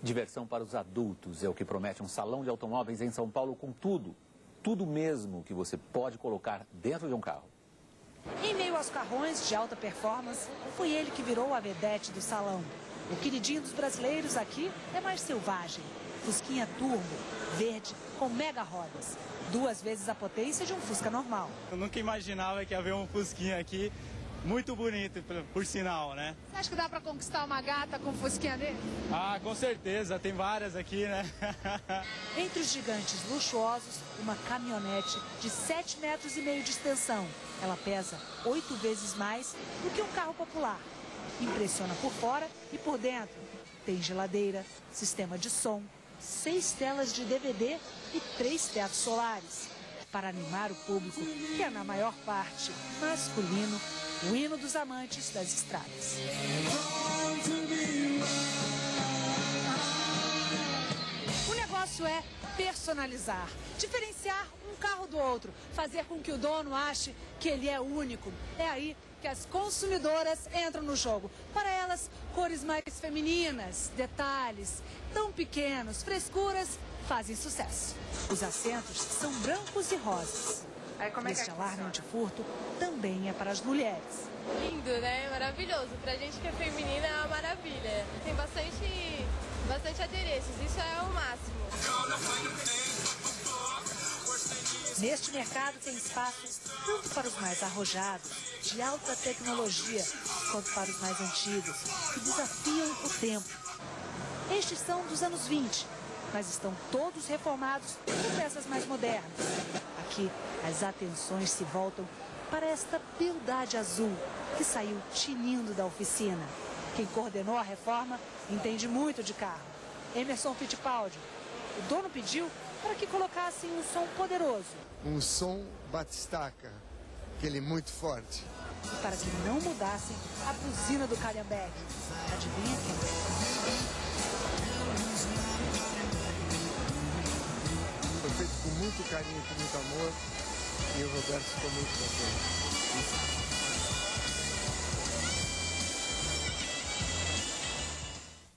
Diversão para os adultos é o que promete um salão de automóveis em São Paulo com tudo. Tudo mesmo que você pode colocar dentro de um carro. Em meio aos carrões de alta performance, foi ele que virou a vedete do salão. O queridinho dos brasileiros aqui é mais selvagem. Fusquinha turbo, verde, com mega rodas. 2 vezes a potência de um Fusca normal. Eu nunca imaginava que ia haver um Fusquinha aqui. Muito bonito, por sinal, né? Você acha que dá para conquistar uma gata com Fusquinha dele? Ah, com certeza. Tem várias aqui, né? Entre os gigantes luxuosos, uma caminhonete de 7,5 metros de extensão. Ela pesa 8 vezes mais do que um carro popular. Impressiona por fora e por dentro. Tem geladeira, sistema de som, 6 telas de DVD e 3 tetos solares. Para animar o público, que é na maior parte masculino, o hino dos amantes das estradas. O negócio é personalizar, diferenciar um carro do outro, fazer com que o dono ache que ele é único. É aí que as consumidoras entram no jogo. Para elas, cores mais femininas, detalhes tão pequenos, frescuras, fazem sucesso. Os assentos são brancos e rosas. Este alarme antifurto também é para as mulheres. Lindo, né? Maravilhoso. Pra gente que é feminina é uma maravilha. Tem bastante adereços, isso é o máximo. Neste mercado tem espaço tanto para os mais arrojados, de alta tecnologia, quanto para os mais antigos, que desafiam o tempo. Estes são dos anos 20, mas estão todos reformados com peças mais modernas. Aqui, as atenções se voltam para esta beldade azul que saiu tinindo da oficina. Quem coordenou a reforma entende muito de carro. Emerson Fittipaldi. O dono pediu para que colocassem um som poderoso. Um som batistaca, aquele muito forte. E para que não mudassem a buzina do Calhambeque. Adivinha quem? Foi feito com muito carinho, com muito amor, e o Roberto ficou muito contente.